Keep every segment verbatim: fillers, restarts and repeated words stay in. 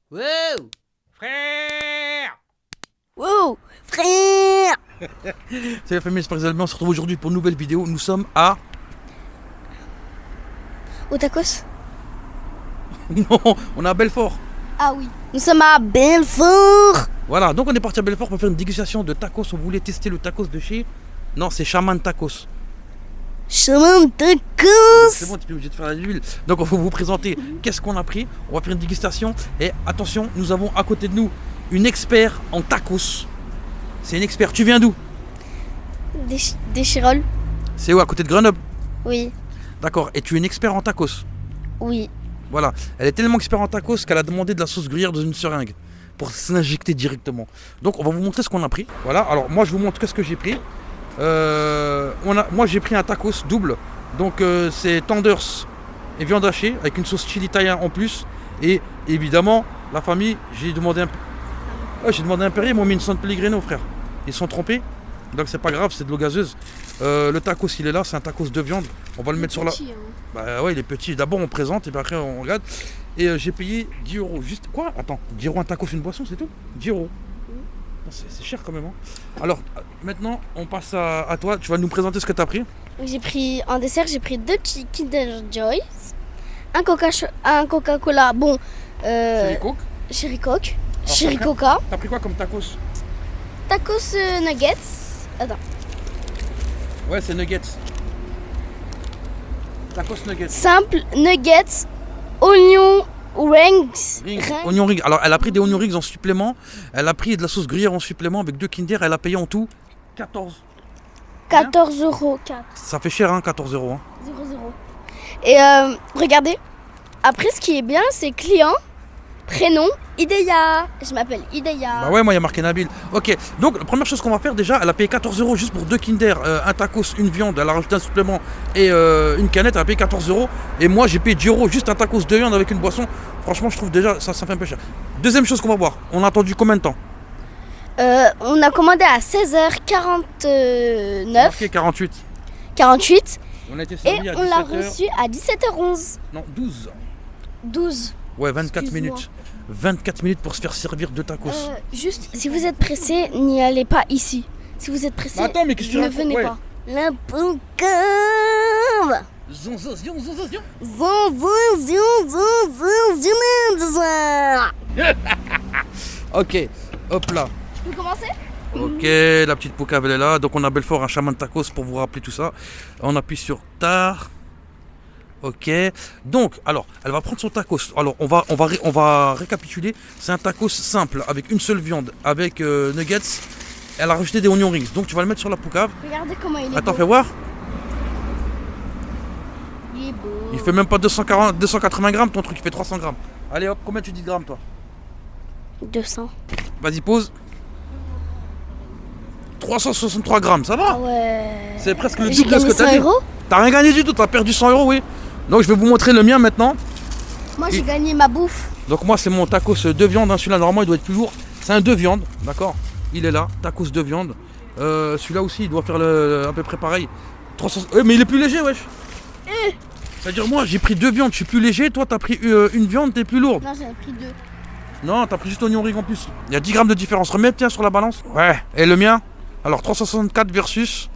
Wow, frère. Wow, frère. C'est la famille Sparks Allemands, on se retrouve aujourd'hui pour une nouvelle vidéo. Nous sommes à... Au tacos. Non, on est à Belfort. Ah oui. Nous sommes à Belfort. Voilà, donc on est parti à Belfort pour faire une dégustation de tacos. On voulait tester le tacos de chez... Non, c'est Shaman Tacos. Shaman Tacos. C'est bon, tu es obligé de faire la l'huile. Donc on va vous présenter qu'est-ce qu'on a pris. On va faire une dégustation. Et attention, nous avons à côté de nous une expert en tacos. C'est une expert. Tu viens d'où? Des, des Chirolles. C'est où? À côté de Grenoble? Oui. D'accord. Et tu es une expert en tacos? Oui. Voilà. Elle est tellement expert en tacos qu'elle a demandé de la sauce gruyère dans une seringue pour s'injecter directement. Donc on va vous montrer ce qu'on a pris. Voilà. Alors moi je vous montre qu'est-ce que j'ai pris. Euh, on a, moi j'ai pris un tacos double. Donc euh, c'est tenders et viande hachée avec une sauce chili italien en plus. Et évidemment la famille, j'ai demandé un ouais, j'ai demandé un Perrier, ils m'ont mis une San Pellegrino, frère. Ils sont trompés. Donc c'est pas grave, c'est de l'eau gazeuse. Euh, le tacos il est là, c'est un tacos de viande. On va le mettre sur la... Hein. Bah ouais, il est petit. D'abord on présente et puis après on regarde. Et euh, j'ai payé dix euros. Juste quoi? Attends, dix euros un tacos, une boisson, c'est tout? dix euros. C'est cher quand même. Hein. Alors maintenant on passe à, à toi. Tu vas nous présenter ce que tu as pris. J'ai pris en dessert, j'ai pris deux petits Kinder Joy, un Coca, un Coca-Cola, bon, euh, Cherry Coke. Cherry Coke, Alors, Cherry t'as- Coca, T'as pris quoi comme tacos? tacos euh, nuggets. Attends. Ouais, c'est nuggets. Tacos nuggets. Simple nuggets, oignon rings. Rings, Rings. oignon rings. Alors elle a pris des oignons rings en supplément. Elle a pris de la sauce gruyère en supplément avec deux Kinder. Elle a payé en tout quatorze. quatorze euros. quatre. Ça fait cher hein, quatorze euros. Hein. zéro zéro. Et euh, regardez, après ce qui est bien, c'est client, prénom, Ideya. Je m'appelle Ideya. Bah ouais, moi il y a marqué Nabil. Ok, donc la première chose qu'on va faire déjà, elle a payé quatorze euros juste pour deux Kinder, euh, un tacos, une viande, elle a rajouté un supplément et euh, une canette, elle a payé quatorze euros. Et moi j'ai payé dix euros juste un tacos de viande avec une boisson. Franchement, je trouve déjà ça, ça fait un peu cher. Deuxième chose qu'on va voir, on a attendu combien de temps? Euh, on a commandé à seize heures quarante-neuf, Ok, quarante-huit. quarante-huit On a été et servi à on l'a dix-sept heures. reçu à dix-sept heures onze. Non, douze. douze. Ouais, vingt-quatre Excuse-moi. minutes. vingt-quatre minutes pour se faire servir de tacos. Euh, juste, si vous êtes pressé, n'y allez pas ici. Si vous êtes pressé, Bah attends, mais qu'est-ce que tu ne racontes? venez Ouais. pas. La pancave. Zon, zon, zon, zon, zon, zon. Zon, zon, zon, zon, zon, zon, zon. Ok, hop là. Je peux commencer? Ok, la petite poucave elle est là. Donc on a Belfort, un Shaman Tacos pour vous rappeler tout ça. On appuie sur tar. Ok. Donc, alors, elle va prendre son tacos. Alors, on va, on va, ré- on va récapituler. C'est un tacos simple avec une seule viande, avec euh, nuggets. Elle a rajouté des oignons rings. Donc tu vas le mettre sur la poucave. Regardez comment il est Attends, beau. fais voir. Il est beau. Il fait même pas deux cent quarante, deux cent quatre-vingts grammes ton truc. Il fait trois cents grammes. Allez hop, combien tu dis de grammes toi? deux cents. Vas-y, pose. trois cent soixante-trois grammes, ça va? Ah ouais. C'est presque le J'ai double de ce gagné que t'as cent dit. euros. T'as rien gagné du tout, t'as perdu cent euros, oui. Donc je vais vous montrer le mien maintenant. Moi, j'ai Et- gagné ma bouffe. Donc moi c'est mon tacos de viande, hein. Celui-là normalement il doit être plus lourd. C'est un deux viande, d'accord? Il est là, tacos de viande. Euh, Celui-là aussi il doit faire le, à peu près pareil. trois cents... Ouais, mais il est plus léger, wesh. Eh. C'est-à-dire moi j'ai pris deux viandes, je suis plus léger. Toi t'as pris euh, une viande, t'es plus lourde. Non, j'en ai pris deux. Non, t'as pris juste oignon ring en plus. Il y a dix grammes de différence. Remets tiens sur la balance. Ouais. Et le mien? Alors trois cent soixante-quatre versus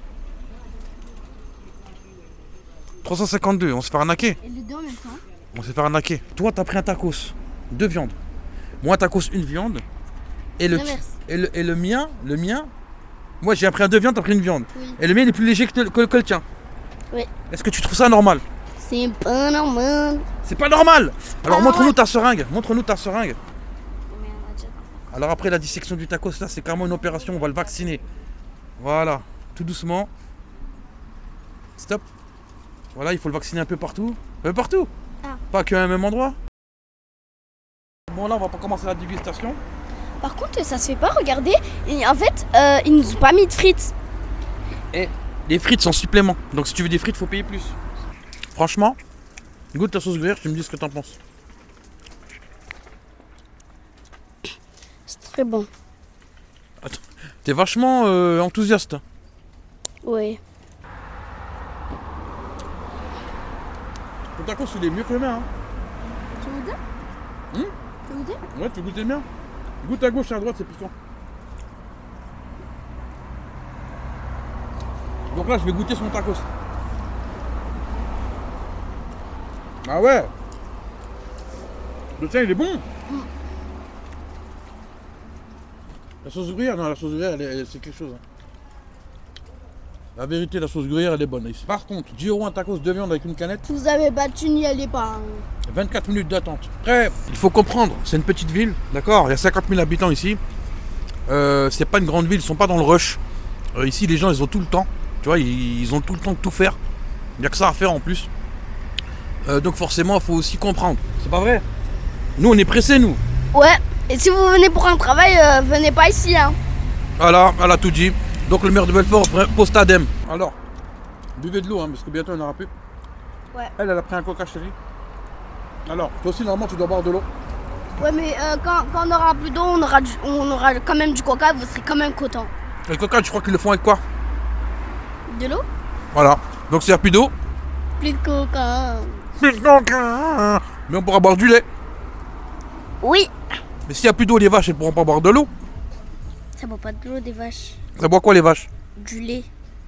trois cent cinquante-deux. On se fait arnaquer. Et les deux en même temps. On s'est fait arnaquer. Toi, t'as pris un tacos, deux viandes. Moi, un tacos, une viande. Et le, L'inverse. et le, et le mien, le mien, moi j'ai pris un deux viandes, t'as pris une viande. Oui. Et le mien il est plus léger que, te- que- que le tien. Oui. Est-ce que tu trouves ça normal? C'est pas normal. C'est pas normal. Alors Ah, montre-nous ouais. ta seringue. Montre-nous ta seringue. Alors après la dissection du tacos, là c'est carrément une opération, on va le vacciner. Voilà, tout doucement. Stop. Voilà, il faut le vacciner un peu partout. Un peu partout. Ah. Pas qu'à un même endroit. Bon là on va pas commencer la dégustation. Par contre, ça se fait pas, regardez. Et en fait, euh, ils nous ont pas mis de frites. Et les frites sont supplément. Donc si tu veux des frites, faut payer plus. Franchement, goûte ta sauce gruyère, tu me dis ce que t'en penses. C'est très bon. Attends, t'es vachement euh, enthousiaste. Oui. Ton tacos il est mieux que le mien. Hein. Tu veux deux Hmm Tu veux goûter? Ouais, tu veux goûter bien? Goûte à gauche et à droite, c'est puissant. Donc là, je vais goûter son tacos. Ah ouais. Le tien, il est bon. Mm. La sauce gruyère, non, la sauce gruyère, elle est- elle- c'est quelque chose. Hein. La vérité, la sauce gruyère, elle est bonne ici. Par contre, dix euros un tacos de viande avec une canette. Vous avez battu, n'y allez pas. Hein. vingt-quatre minutes d'attente. Après, il faut comprendre, c'est une petite ville, d'accord? Il y a cinquante mille habitants ici. Euh, c'est pas une grande ville, ils sont pas dans le rush. Euh, ici, les gens, ils ont tout le temps. Tu vois, ils, ils ont tout le temps de tout faire. Il n'y a que ça à faire en plus. Euh, donc forcément, il faut aussi comprendre. C'est pas vrai? Nous, on est pressés, nous. Ouais, et si vous venez pour un travail, euh, venez pas ici. Hein. Voilà, elle a tout dit. Donc le maire de Belfort poste Adem. Alors, buvez de l'eau, hein, parce que bientôt il n'y en aura plus. Ouais. Elle, elle a pris un coca, chérie. Alors, toi aussi, normalement, tu dois boire de l'eau. Ouais, mais euh, quand, quand on aura plus d'eau, on aura, du- on aura quand même du coca, vous serez quand même content. Et le coca, tu crois qu'ils le font avec quoi? De l'eau? Voilà. Donc s'il n'y a plus d'eau, Plus de coca. plus de coca. Mais on pourra boire du lait. Oui. Mais s'il n'y a plus d'eau, les vaches, elles ne pourront pas boire de l'eau. Ça boit pas de l'eau des vaches. Ça boit quoi, les vaches? Du lait.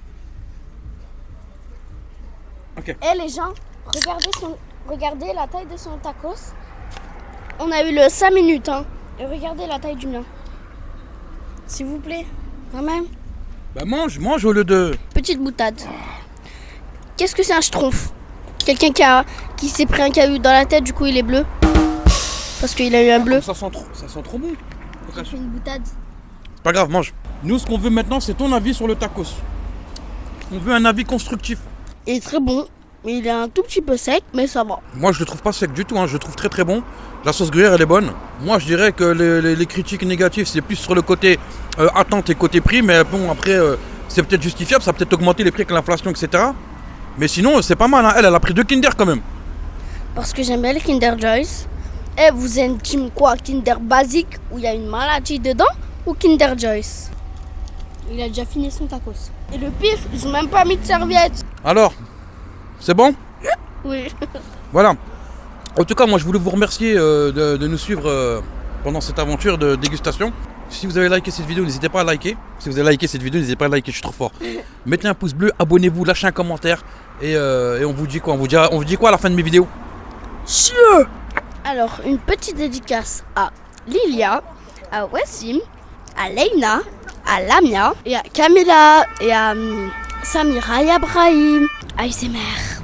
Ok. Eh les gens, regardez, son, regardez la taille de son tacos. On a eu le cinq minutes, hein. Et regardez la taille du mien. S'il vous plaît, quand même. Bah mange, mange au lieu de... Petite boutade. Qu'est-ce que c'est un schtroumpf? Quelqu'un qui, a, qui s'est pris un caillou dans la tête, du coup il est bleu. Parce qu'il a eu un bleu. Ça sent trop, ça sent trop bon. J'ai fait une boutade. C'est pas grave, mange. Nous, ce qu'on veut maintenant, c'est ton avis sur le tacos. On veut un avis constructif. Il est très bon. Il est un tout petit peu sec, mais ça va. Moi, je le trouve pas sec du tout, hein. Je le trouve très très bon. La sauce gruyère, elle est bonne. Moi, je dirais que les, les- les critiques négatives, c'est plus sur le côté euh, attente et côté prix. Mais bon, après, euh, c'est peut-être justifiable. Ça a peut-être augmenté les prix avec l'inflation, et cetera. Mais sinon, c'est pas mal, hein. Elle, elle a pris deux Kinder quand même. Parce que j'aime bien les Kinder Joyce. Et vous êtes team quoi? Kinder basique où il y a une maladie dedans ou Kinder Joyce? Il a déjà fini son tacos. Et le pire, ils ont même pas mis de serviette. Alors, c'est bon? Oui. Voilà. En tout cas, moi, je voulais vous remercier euh, de, de nous suivre euh, pendant cette aventure de dégustation. Si vous avez liké cette vidéo, n'hésitez pas à liker. Si vous avez liké cette vidéo, n'hésitez pas à liker, je suis trop fort. Mettez un pouce bleu, abonnez-vous, lâchez un commentaire. Et, euh, et on vous dit quoi? On vous dit, on vous dit quoi à la fin de mes vidéos? Chieux. Alors, une petite dédicace à Lilia, à Wassim, à Leïna, à Lamia, et à Camilla, et à hum, Samira et Abrahim, à A S M R.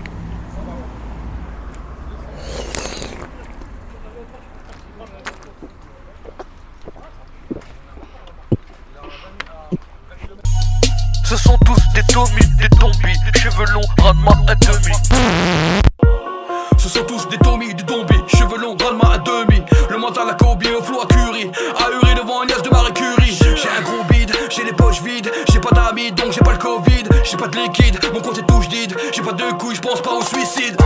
Ce sont tous des Tommy, des Tombi, cheveux longs, rate-moi à demi. Ce sont tous des Tommy, des Tombi, cheveux longs, rate-moi à demi. Le mental à Kobe, au flou à Curie, ahuri devant une liasse de Marie Curie. J'ai un gros bide, j'ai les poches vides, j'ai pas d'amis donc j'ai pas le Covid. J'ai pas de liquide, mon compte est touche vide, j'ai pas de couilles, j'pense pas au suicide.